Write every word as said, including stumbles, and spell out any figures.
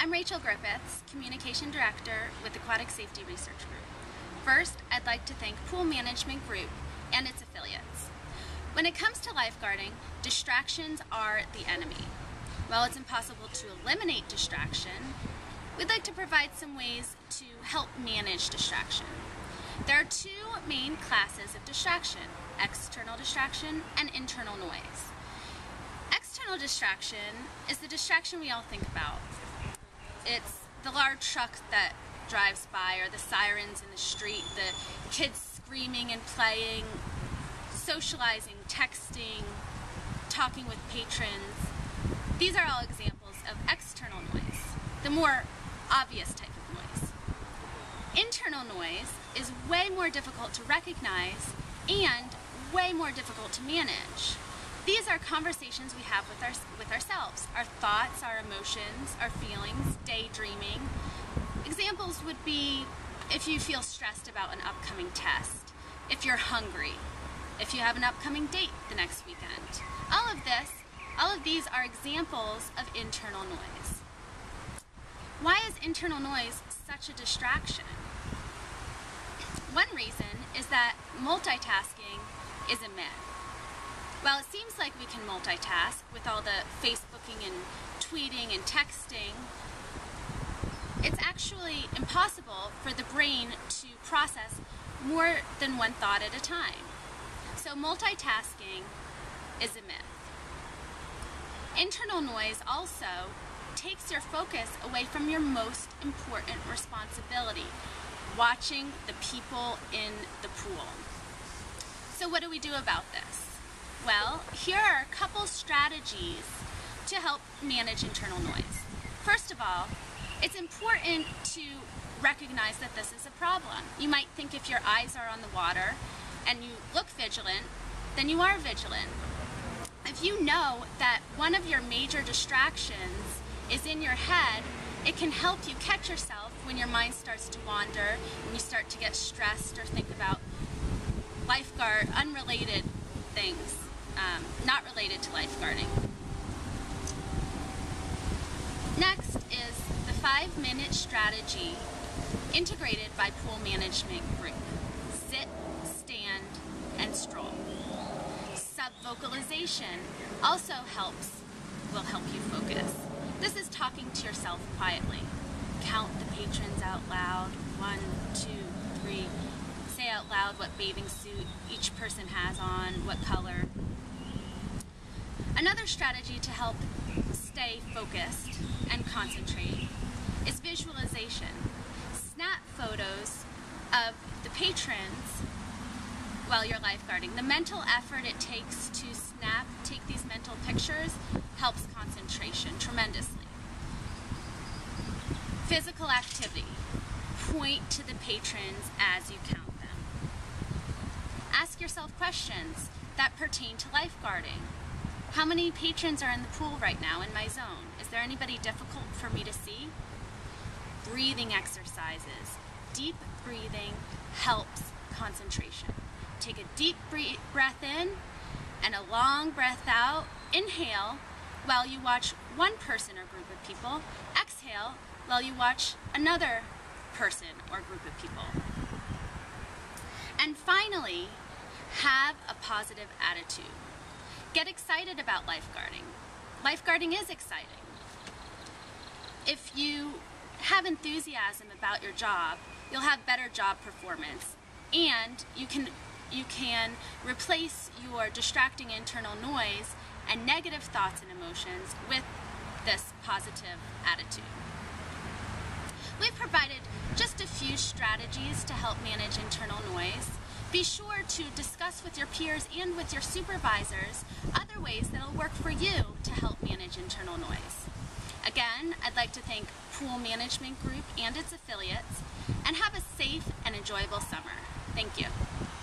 I'm Rachel Griffiths, Communication Director with Aquatic Safety Research Group. First, I'd like to thank Pool Management Group and its affiliates. When it comes to lifeguarding, distractions are the enemy. While it's impossible to eliminate distraction, we'd like to provide some ways to help manage distraction. There are two main classes of distraction: external distraction and internal noise. External distraction is the distraction we all think about. It's the large truck that drives by, or the sirens in the street, the kids screaming and playing, socializing, texting, talking with patrons. These are all examples of external noise, the more obvious type of noise. Internal noise is way more difficult to recognize and way more difficult to manage. These are conversations we have with, our, with ourselves, our thoughts, our emotions, our feelings, daydreaming. Examples would be if you feel stressed about an upcoming test, if you're hungry, if you have an upcoming date the next weekend. All of this, all of these are examples of internal noise. Why is internal noise such a distraction? One reason is that multitasking is a myth. While it seems like we can multitask with all the Facebooking and tweeting and texting, it's actually impossible for the brain to process more than one thought at a time. So multitasking is a myth. Internal noise also takes your focus away from your most important responsibility: watching the people in the pool. So what do we do about this? Well, here are a couple strategies to help manage internal noise. First of all, it's important to recognize that this is a problem. You might think if your eyes are on the water and you look vigilant, then you are vigilant. If you know that one of your major distractions is in your head, it can help you catch yourself when your mind starts to wander, when you start to get stressed or think about lifeguard, unrelated things, um, not related to lifeguarding. Next is the five-minute strategy integrated by Pool Management Group: sit, stand, and stroll. Sub-vocalization also helps, will help you focus. This is talking to yourself quietly. Count the patrons out loud: one, two, three. Say out loud what bathing suit each person has on, what color. Another strategy to help stay focused and concentrate is visualization. Snap photos of the patrons while you're lifeguarding. The mental effort it takes to snap, take these mental pictures, helps concentration tremendously. Physical activity. Point to the patrons as you count them. Ask yourself questions that pertain to lifeguarding. How many patrons are in the pool right now in my zone? Is there anybody difficult for me to see? Breathing exercises. Deep breathing helps concentration. Take a deep breath in and a long breath out. Inhale while you watch one person or group of people. Exhale while you watch another person or group of people. And finally, have a positive attitude. Get excited about lifeguarding. Lifeguarding is exciting. If you have enthusiasm about your job, you'll have better job performance, and you can you can replace your distracting internal noise and negative thoughts and emotions with this positive attitude. We've provided just a few strategies to help manage internal noise. Be sure to discuss with your peers and with your supervisors other ways that will work for you to help manage internal noise. Again, I'd like to thank Pool Management Group and its affiliates, and have a safe and enjoyable summer. Thank you.